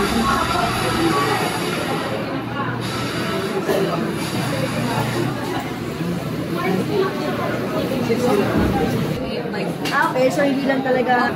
Okay, so hindi lang talaga.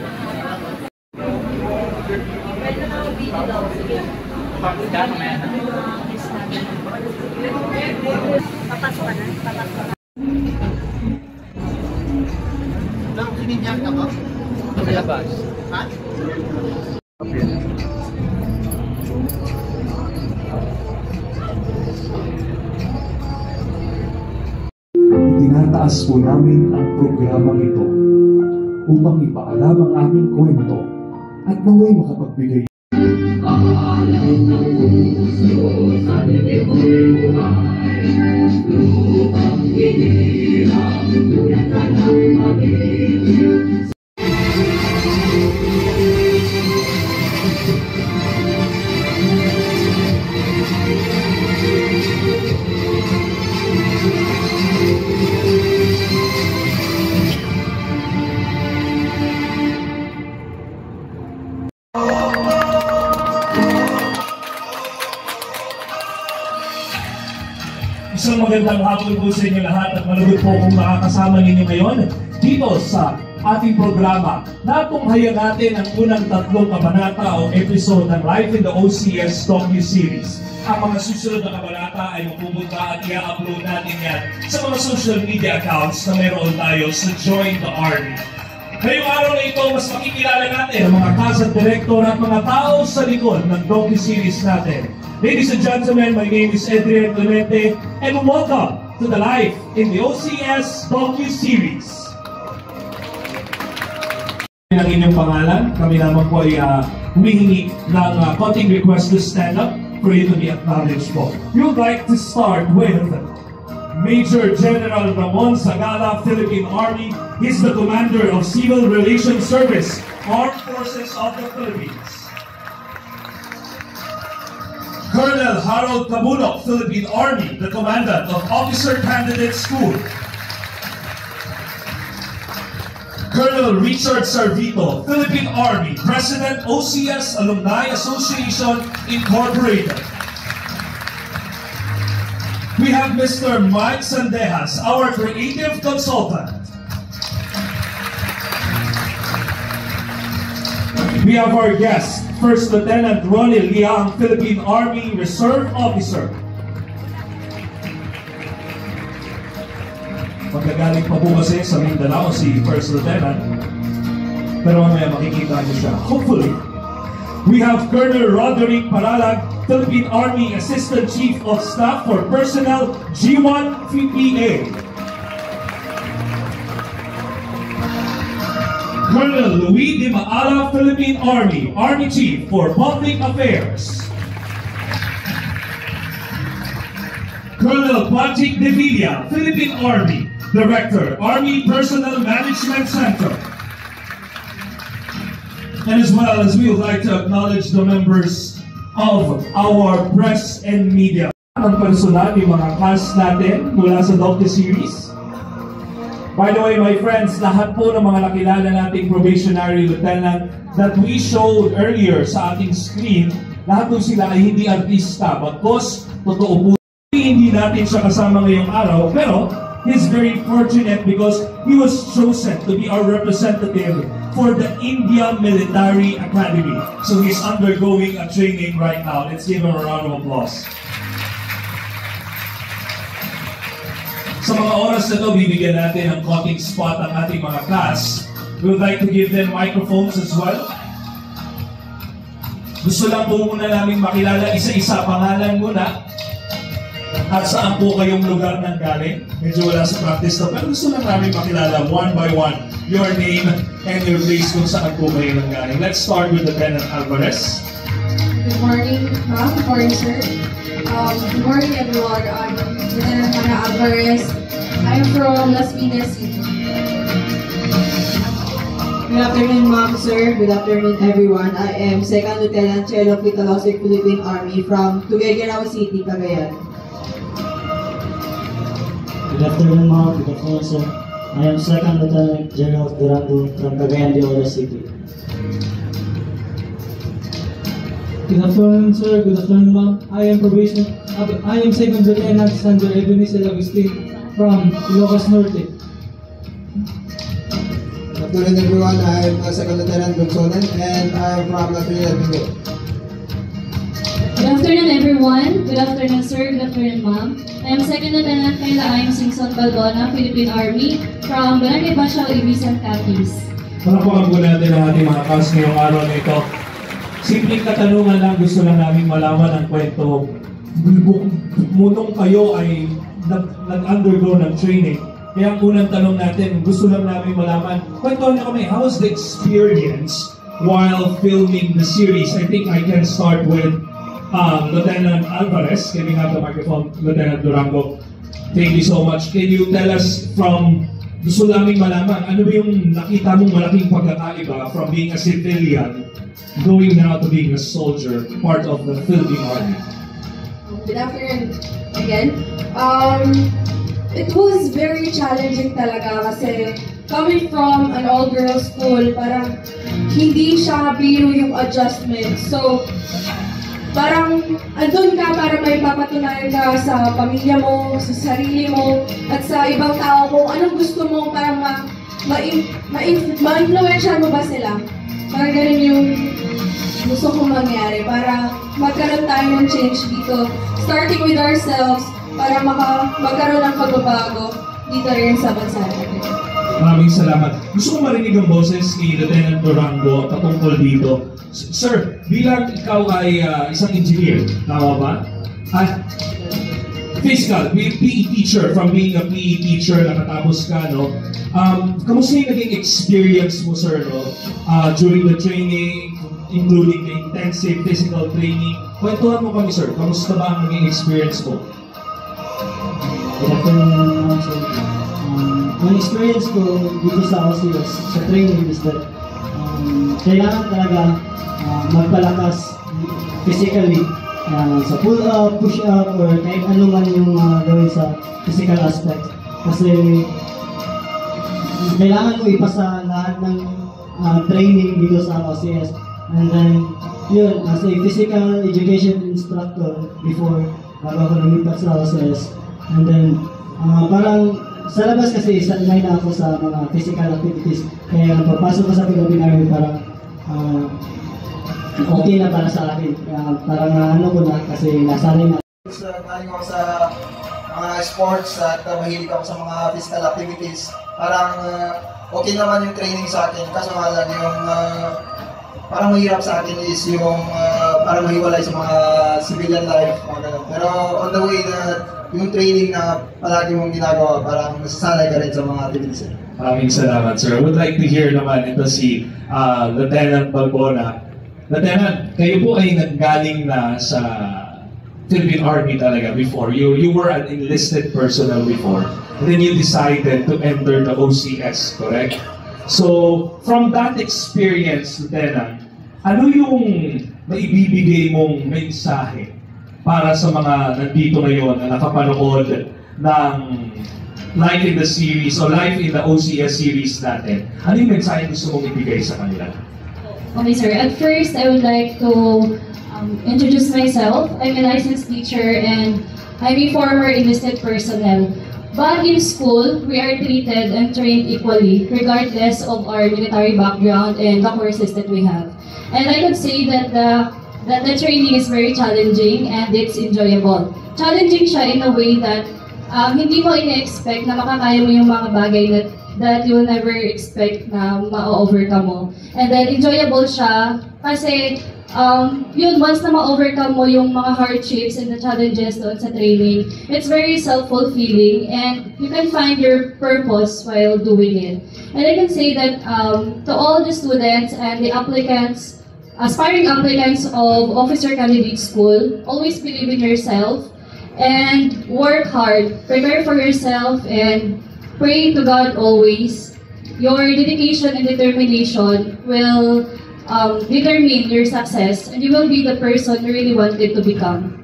Papasok ka na? Papasok ka. Sinigyan ka ba? Sa labas. Ha? Tinataas po namin ang programang ito upang ipaalam ang aming kwento at naway makapagbigay. Isang magandang hapon po sa inyo lahat at malugod po kung makakasama ninyo ngayon dito sa ating programa na tunghayan natin ang unang 3 kabanata o episode ng Life in the OCS docu-series. Ang mga susunod na kabanata ay mapupunta at i-upload natin yan sa mga social media accounts na meron tayo sa Join the Army. Ngayong araw na ito, mas makikilala natin ang mga cast at director at mga tao sa likod ng docu-series natin. Ladies and gentlemen, my name is Adrian Clemente and welcome to the Life in the OCS docu-series. Ang inyong pangalan, kami naman po ay humihingi ng konting request to stand up for you to be acknowledged po. We would like to start with Major General Ramon Sagala, Philippine Army. He's the Commander of Civil Relations Service, Armed Forces of the Philippines. Colonel Harold Cabulok, Philippine Army, the Commandant of Officer Candidate School. Colonel Richard Sarvito, Philippine Army, President OCS Alumni Association Incorporated. We have Mr. Mike Sandejas, our creative consultant. We have our guest, First Lieutenant Ronnie Liang, Philippine Army Reserve Officer. Magagaling pa po kasi sa Mindanao si First Lieutenant, pero mamaya makikita niyo siya, hopefully. We have Colonel Roderick Paralag, Philippine Army Assistant Chief of Staff for Personnel, G1 PPA. Colonel Luis de Maala, Philippine Army, Army Chief for Public Affairs. Colonel Patrick De Villa, Philippine Army, Director, Army Personnel Management Center. And as well as we would like to acknowledge the members of our press and media. Ang personal yung mga cast natin mula sa docu-series. By the way, my friends, lahat po ng mga nakilala nating probationary lieutenant that we showed earlier sa ating screen, lahat po sila ay hindi artista. Bagkos, totoo po, hindi natin siya kasama ngayong araw, pero he's very fortunate because he was chosen to be our representative for the India Military Academy. So he's undergoing a training right now. Let's give him a round of applause. Sa mga oras na ito, bibigyan natin ng konting spot ang ating mga cast. We would like to give them microphones as well. Gusto lang po muna namin makilala isa-isa, pangalan muna. At saan po kayong lugar nang galing? Medyo wala sa practice na, pero gusto lang namin makilala one by one your name and your place kung saan po kayo nang galing. Let's start with Lieutenant Alvarez. Good morning, ma'am. Good morning, sir. Good morning, everyone. I'm Lieutenant Ana Alvarez. I'm from Las Piñas City. Good afternoon, ma'am, sir. Good afternoon, everyone. I am Second Lieutenant Chelo Pitalosik, Philippine Army from Tuguegarao City, Cagayan. Good afternoon, ma'am. Good afternoon, sir. I am Second Lieutenant General Durando from Cagayan de Oro City. Good afternoon, sir. Good afternoon, ma'am. I am Second Lieutenant Sandro Ebenezer Agustin from Ilocos Norte. Good afternoon, everyone. I am Second Lieutenant Gonsonen, and I am from La Trinidad, Mindanao. Good afternoon, everyone. Good afternoon, sir. Good afternoon, ma'am. I am Second Lieutenant Kayla Ayam Singson Baldona, Philippine Army, from Barangay Bashaw, Ibisan, Capiz. Palapakan po natin ang ating mga cast ngayong araw na ito. Simpleng katanungan lang, gusto lang namin malaman ang kwento. Munong kayo ay nag-undergo ng training. Kaya ang unang tanong natin, gusto lang namin malaman, kwento niyo kami, how was the experience while filming the series? I think I can start with Lieutenant Alvarez. Can we have the microphone, Lieutenant Durango? Thank you so much. Can you tell us gusto namin malaman, ano ba yung nakita mong malaking pagkakaiba from being a civilian going now to being a soldier, part of the Philippine Army? Good afternoon again. It was very challenging talaga kasi coming from an all-girls school, parang hindi siya biro yung adjustment. So, parang andun ka para may papatunayan ka sa pamilya mo, sa sarili mo, at sa ibang tao kung anong gusto mo para ma-influensya mo ba sila. Parang ganun yung gusto kong mangyari para magkaroon tayo ng change dito. Starting with ourselves para magkaroon ng pagbabago dito rin sa bansa natin. Maraming salamat. Gusto ko marinig ang boses ni Lieutenant Durango patungkol dito. Sir, bilang ikaw ay isang engineer, tama ba? Physical, PE teacher, from being a PE teacher, nakatapos ka, no? Kamusta yung naging experience mo, sir, no? During the training, including the intensive physical training. Kwentuhan mo kami, sir. Kamusta ba ang naging experience mo? Good afternoon, sir. Ang experience ko dito sa OCS, sa training is that kailangan talaga magpalakas physically sa pull-up, push-up, or kahit ano man yung gawin sa physical aspect. Kasi kailangan mo ipasa lahat ng training dito sa OCS. And then, yun, as a physical education instructor before, bago ako lumipat sa OCS. And then, parang sa labas kasi sanay na ako sa mga physical activities. Kaya nang papasok ko sa Philippine Army, parang okay na para sa akin. Parang ano ko na kasi nasanay na. Galing ako sa mga sports at mahilig ako sa mga physical activities. Parang okay naman yung training sa akin. Kaso nga lang yung parang mahirap sa akin is yung parang mahiwalay sa mga civilian life, mga ganun. Pero on the way na yung training na palagi mong ginagawa, parang nasasanay ka rin sa mga activities. Maraming salamat, sir. I would like to hear naman ito si Lieutenant Balbona. Lieutenant, kayo po ay nanggaling na sa Philippine Army talaga before. You were an enlisted personnel before. And then you decided to enter the OCS, correct? So, from that experience, Lieutenant, ano yung maibibigay mong mensahe para sa mga nandito ngayon na nakapanood ng Life in the Series o Life in the OCS series natin? Ano yung mensahe gusto mong ibigay sa kanila? Okay, sir. At first, I would like to introduce myself. I'm a licensed teacher and I'm a former enlisted personnel. But in school, we are treated and trained equally, regardless of our military background and the courses that we have. And I would say that the training is very challenging and it's enjoyable. Challenging siya in a way that hindi mo ina-expect na makakaya mo yung mga bagay that you will never expect na ma-overcome mo. And then enjoyable siya kasi yun, once na ma-overcome mo yung mga hardships and the challenges doon sa training, it's very self-fulfilling and you can find your purpose while doing it. And I can say that to all the students and the applicants, aspiring applicants of Officer Candidate School, always believe in yourself and work hard. Prepare for yourself and pray to God always. Your dedication and determination will determine your success and you will be the person you really wanted to become.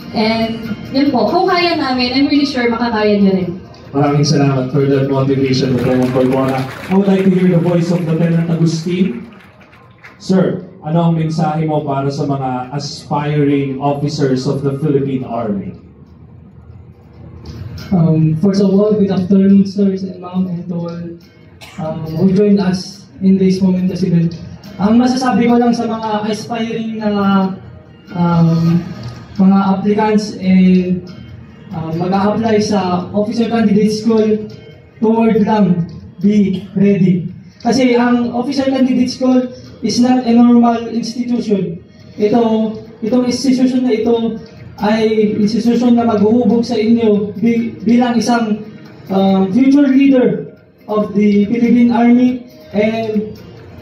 And yun po, kung kaya namin, I'm really sure makakaya nyo rin. Maraming salamat for that motivation, Lieutenant Balbona. I would like to hear the voice of Lieutenant Agustin. Sir, ano ang mensahe mo para sa mga aspiring officers of the Philippine Army? First of all, good afternoon, sirs and ma'am, and to all who joined us in this momentous event. Ang masasabi ko lang sa mga aspiring na mga applicants and mag-a-apply sa Officer Candidate School, toward lang, be ready. Kasi ang Officer Candidate School is not a normal institution. Itong institution na ito ay institusyon na maghuhubog sa inyo bilang isang future leader of the Philippine Army and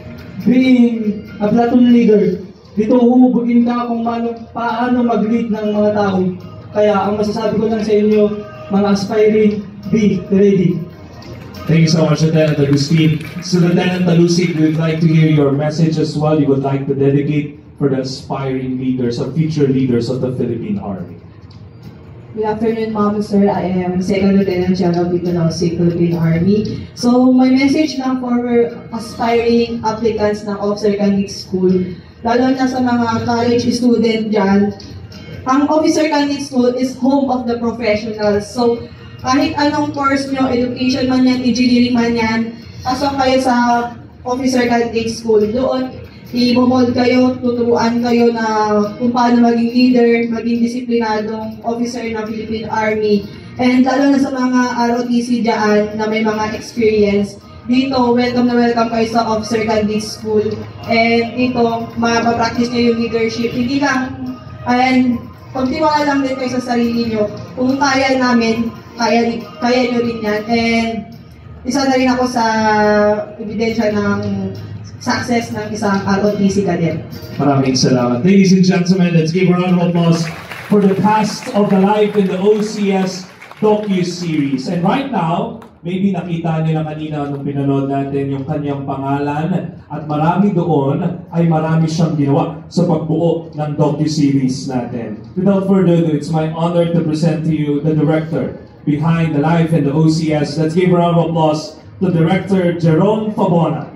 being a platoon leader. Dito huhubugin ka kung paano mag-lead ng mga tao. Kaya ang masasabi ko lang sa inyo, mga aspiring, be ready. Thank you so much, Lieutenant Agustin. So, Lieutenant Talusig, we would like to hear your message as well. You would like to dedicate for the aspiring leaders or future leaders of the Philippine Army. Good afternoon, ma'am, sir. I am Second Lieutenant General Vito Nausig, Philippine Army. So, my message lang for aspiring applicants ng Officer Candidate School, lalo na sa mga college student dyan, ang Officer Candidate School is home of the professionals. So, kahit anong course nyo, education man yan, engineering man yan, pasok kayo sa Officer Candidate School. Doon, i-mold kayo, tuturuan kayo na kung paano maging leader, maging disiplinadong officer ng Philippine Army. And lalo na sa mga ROTC dyan na may mga experience, dito, welcome na welcome kayo sa Officer Candidate School. And dito, mapapractice nyo yung leadership. Hindi lang, and pagtiwala lang din kayo sa sarili nyo. Kung kaya namin, kaya nyo rin yan. And isa na rin ako sa ebidensya ng success ng isang ROTC cadet. Maraming salamat. Ladies and gentlemen, let's give a round of applause for the cast of the Life in the OCS docu-series. And right now, maybe nakita niyo na kanina nung pinanood natin yung kanyang pangalan at marami doon ay marami siyang ginawa sa pagbuo ng docu-series natin. Without further ado, it's my honor to present to you the director behind the Life in the OCS. Let's give a round of applause to Director Jerome Fabona.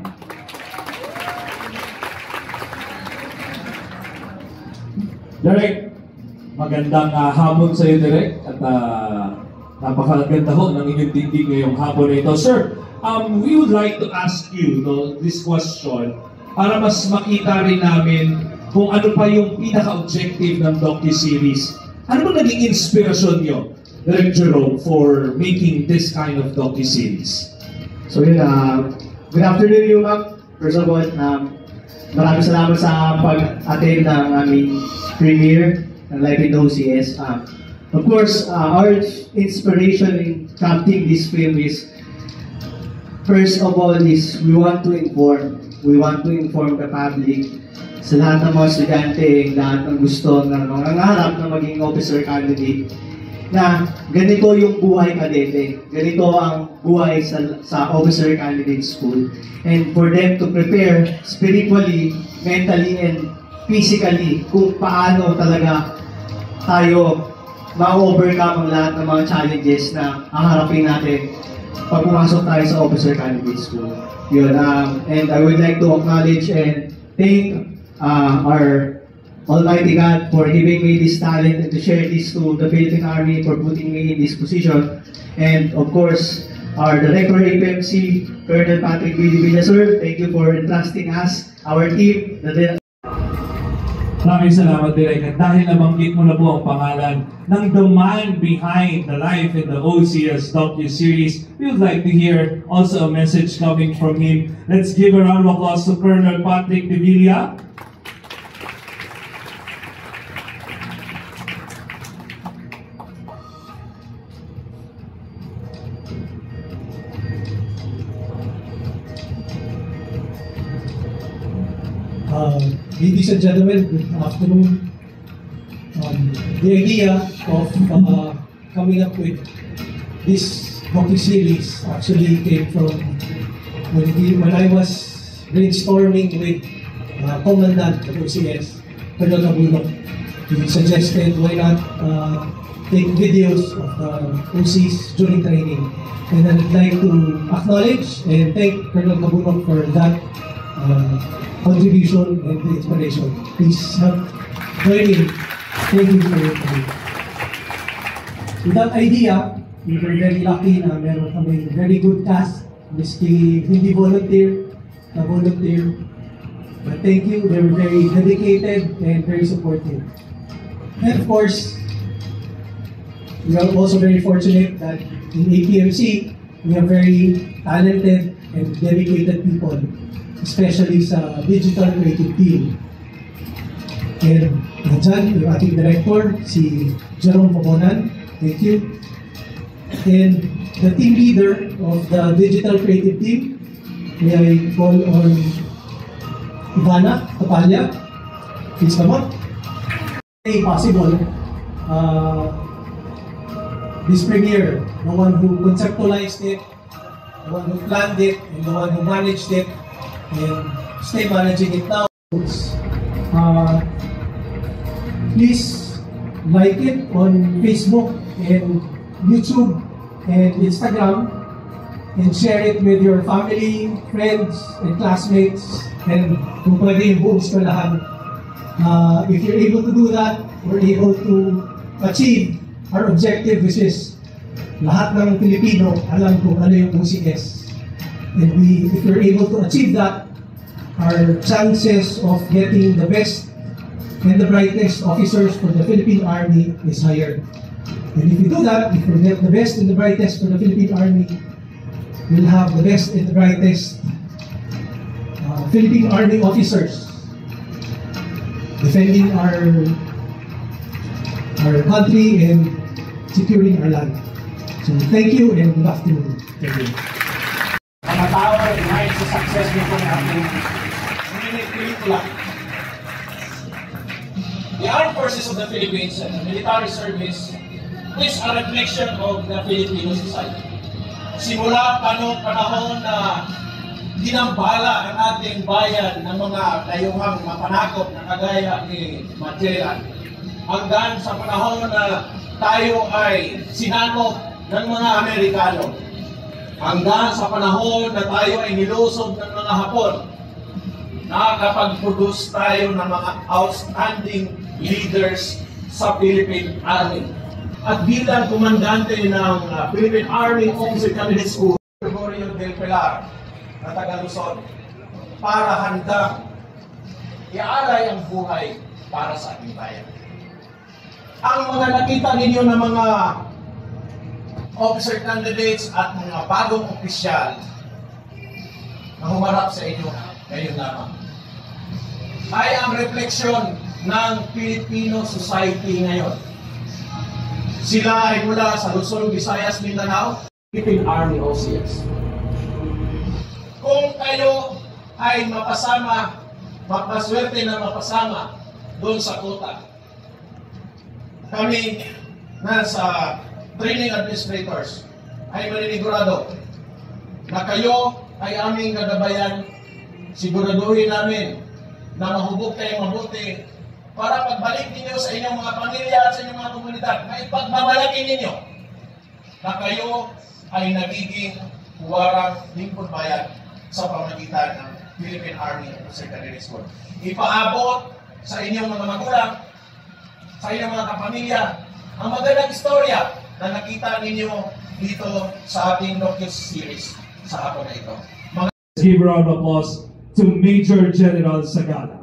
Direk, magandang hapon sa iyo, Direk, at napakaganda ho ng inyong tindig ngayong hapon na ito. Sir, we would like to ask you this question para mas makita rin namin kung ano pa yung pinaka-objective ng docu-series. Ano ba naging inspirasyon nyo, Direk Jerome, for making this kind of docu-series? So yun, good afternoon you, ma'am. First of all, maraming salamat sa pag-attend ng aming premiere ng Life in the OCS. Of course, our inspiration in crafting this film is, first of all, is we want to inform. We want to inform the public sa lahat ng mga estudyante, lahat ng gusto, na nangarap na maging officer candidate, na ganito yung buhay kadete, ganito ang buhay sa officer candidate school. And for them to prepare spiritually, mentally, and physically kung paano talaga tayo ma-overcome ang lahat ng mga challenges na haharapin natin pag pumasok tayo sa officer candidate school. Yun, and I would like to acknowledge and thank our Almighty God for giving me this talent and to share this to the Philippine Army, for putting me in this position. And of course, our Director APMC, Colonel Patrick Villa, sir, thank you for entrusting us, our team. Maraming salamat, Direk. At dahil nabanggit mo na po ang pangalan ng the man behind the Life in the OCS docu-series, we would like to hear also a message coming from him. Let's give a round of applause to Colonel Patrick Villa. Ladies and gentlemen, good afternoon. The idea of coming up with this docu-series actually came from when I was brainstorming with Commandant of OCS, Colonel Cabulok. He suggested why not take videos of the OCs during training. And I'd like to acknowledge and thank Colonel Cabulok for that contribution and the inspiration. Please help join in. Thank you for your time. With that idea, we were very lucky na meron kami very good cast. Miski hindi volunteer, na-volunteer. But thank you, they were very dedicated and very supportive. And of course, we are also very fortunate that in APMC, we have very talented and dedicated people, especially sa digital creative team. And nandyan, yung ating director, si Jerome Pabonan. Thank you. And the team leader of the digital creative team, may I call on Ivana Tapalya. Please come up. Hey, possible. This premiere, the one who conceptualized it, the one who planned it, and the one who managed it, and still managing it now. Please like it on Facebook and YouTube and Instagram, and share it with your family, friends, and classmates, and kung pwede yung buong eskwelahan. If you're able to do that, we're able to achieve our objective, which is lahat ng Pilipino alam kung ano yung OCS. And if we're able to achieve that, our chances of getting the best and the brightest officers for the Philippine Army is higher. And if we do that, if we get the best and the brightest for the Philippine Army, we'll have the best and the brightest Philippine Army officers defending our country and securing our land. So thank you and good afternoon. Thank you. Mga tao ay dahil sa success nito ng ating pelikula. The Armed Forces of the Philippines and the military service is a reflection of the Filipino society. Simula panahon na ginambala ang ating bayan ng mga dayuhang mapanakop na kagaya ni Magellan, hanggang sa panahon na tayo ay sinakop ng mga Amerikano, hanggang sa panahon na tayo ay nilusob ng mga Hapon, nakakapag-produce tayo ng mga outstanding leaders sa Philippine Army. At bilang komandante ng Philippine Army Officer Candidate School, Gregorio del Pilar na taga Luzon, para handang ialay ang buhay para sa ating bayan. Ang mga nakita ninyo na mga officer candidates at mga bagong opisyal na humarap sa inyo ngayon lamang ay ang refleksyon ng Filipino society ngayon. Sila ay mula sa Luzon, Visayas, Mindanao, Philippine Army OCS. Kung kayo ay mapaswerte na mapasama doon sa kota, kami na sa training administrators ay maninigurado na kayo ay aming gagabayan. Siguraduhin namin na mahubog kayong mabuti para pagbalik ninyo sa inyong mga pamilya at sa inyong mga komunidad, may pagmamalaki ninyo na kayo ay nagiging huwarang lingkod bayan sa pamagitan ng Philippine Army Secondary School. Ipaabot sa inyong mga magulang, sa inyong mga kapamilya, ang magandang istorya na nakita ninyo dito sa ating docu-series sa hapon na ito. Let's give a round of applause to Major General Sagala.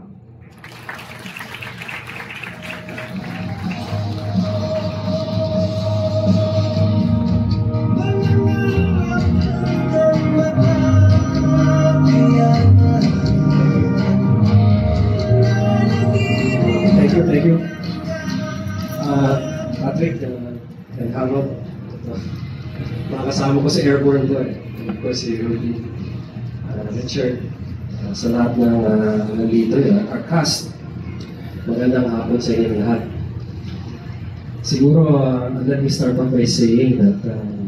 Thank you. Patrick and Harold, mga kasama ko sa airborne ko eh. And of course, si Rudy, Richard, sa lahat ng nandito, our cast. Magandang hapon sa inyong lahat. Siguro, let me start off by saying that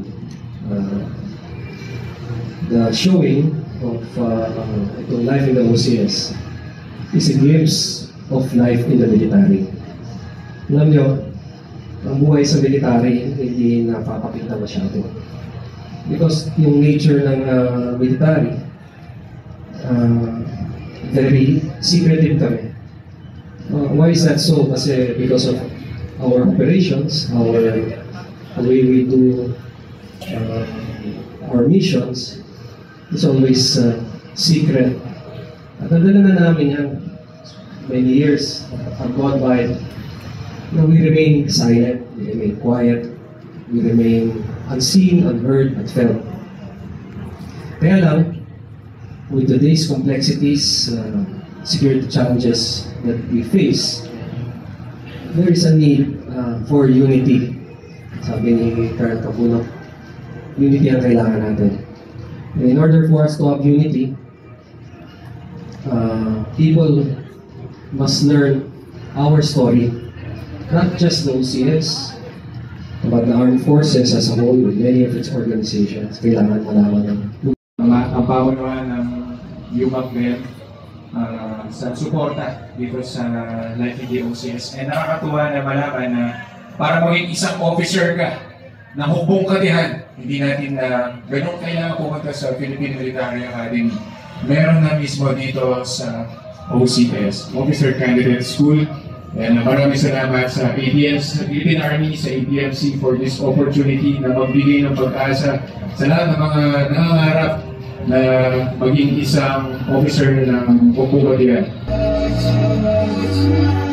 the showing of itong life in the OCS is a glimpse of life in the military. Alam nyo, ang buhay sa military hindi napapakita masyado. Because yung nature ng military, very secretive kami. Why is that so? Kasi because of our operations, the way we do our missions, it's always secret. At nadala na namin yan. Many years have gone by. We remain silent, we remain quiet, we remain unseen, unheard, unfelt. Kaya lang, with today's complexities, security challenges that we face, there is a need for unity. Sabi ni Colonel Capuno, unity ang kailangan natin. And in order for us to have unity, people must learn our story, not just the OCS, but the armed forces as a whole with many of its organizations. Kailangan malaman ng ang paunawa ng UMACBEL sa suporta dito sa Life in the OCS. And nakakatuwa na malaman na para maging isang officer ka na hubong katihan, hindi natin na ganun kailangan pumunta sa Philippine Military Academy. Meron na mismo dito sa OCS, Officer Candidate School. And maraming salamat sa Philippine Army, sa APMC for this opportunity na magbigay ng pag-asa sa lahat ng mga nangangarap na maging isang officer ng Pagpupatigan.